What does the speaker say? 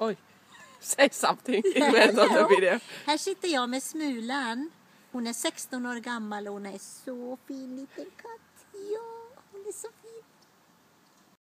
Oj, säg something i video. Här sitter jag med Smulan. Hon är 16 år gammal och hon är så fin liten katt.